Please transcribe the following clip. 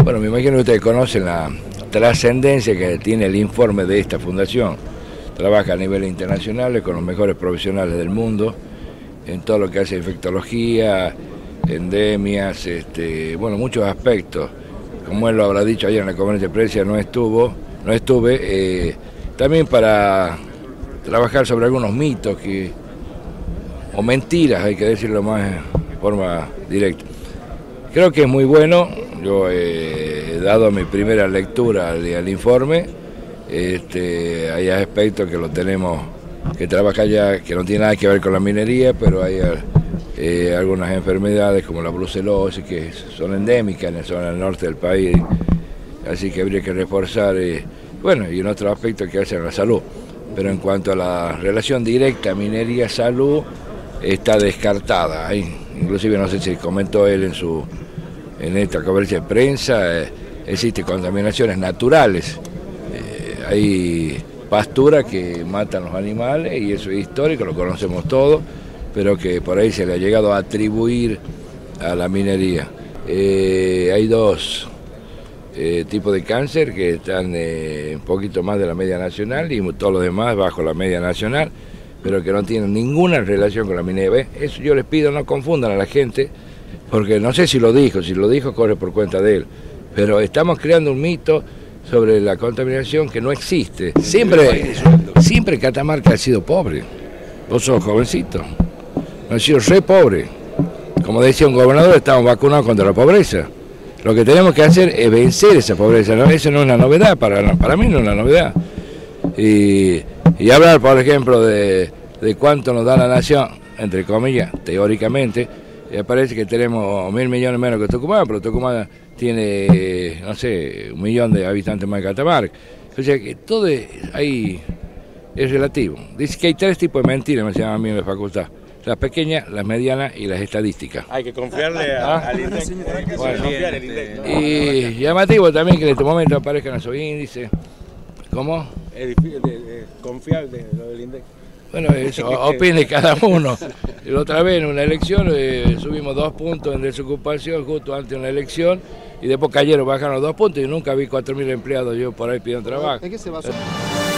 Bueno, me imagino que ustedes conocen la trascendencia que tiene el informe de esta fundación. Trabaja a nivel internacional con los mejores profesionales del mundo en todo lo que hace infectología, endemias, bueno, muchos aspectos. Como él lo habrá dicho ayer en la conferencia de prensa, no estuve, también para trabajar sobre algunos mitos o mentiras, hay que decirlo más de forma directa. Creo que es muy bueno, yo he dado mi primera lectura al informe, hay aspectos que lo tenemos que trabajar ya, que no tiene nada que ver con la minería, pero hay algunas enfermedades como la brucelosis que son endémicas en la zona del norte del país, así que habría que reforzar, bueno, y en otros aspectos que hacen la salud. Pero en cuanto a la relación directa minería-salud, está descartada. Inclusive no sé si comentó él en esta conferencia de prensa, existen contaminaciones naturales, hay pasturas que matan los animales y eso es histórico, lo conocemos todos, pero que por ahí se le ha llegado a atribuir a la minería. Hay dos tipos de cáncer que están un poquito más de la media nacional y todos los demás bajo la media nacional, pero que no tienen ninguna relación con la minería. Eso yo les pido, no confundan a la gente, porque no sé si lo dijo corre por cuenta de él, pero estamos creando un mito sobre la contaminación que no existe. Siempre Catamarca ha sido pobre, vos sos jovencito, ha sido re pobre. Como decía un gobernador, estamos vacunados contra la pobreza. Lo que tenemos que hacer es vencer esa pobreza, ¿no? Eso no es una novedad, para mí no es una novedad. Y hablar, por ejemplo, de cuánto nos da la nación, entre comillas, teóricamente, parece que tenemos 1.000 millones menos que Tucumán, pero Tucumán tiene, no sé, 1 millón de habitantes más que Catamarca. O sea que todo ahí es relativo. Dice que hay 3 tipos de mentiras, me llaman a mí en la facultad. Las pequeñas, las medianas y las estadísticas. Hay que confiarle al INDEC. Bueno, y llamativo también que en este momento aparezcan esos índices. ¿Cómo? Es difícil confiar de lo del INDEC. Bueno, eso opine cada uno. La otra vez en una elección subimos 2 puntos en desocupación justo antes de una elección y después cayeron, bajaron 2 puntos y nunca vi 4.000 empleados yo por ahí pidiendo trabajo. ¿En qué se basó?